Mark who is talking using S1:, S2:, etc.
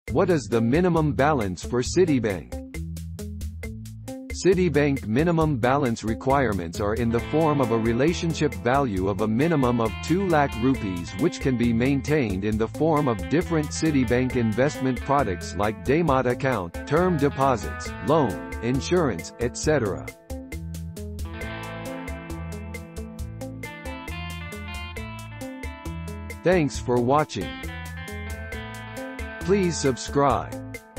S1: What is the minimum balance for Citibank? Citibank minimum balance requirements are in the form of a relationship value of a minimum of 2 lakh rupees, which can be maintained in the form of different Citibank investment products like demat account, term deposits, loan, insurance, etc. Thanks for watching. Please subscribe.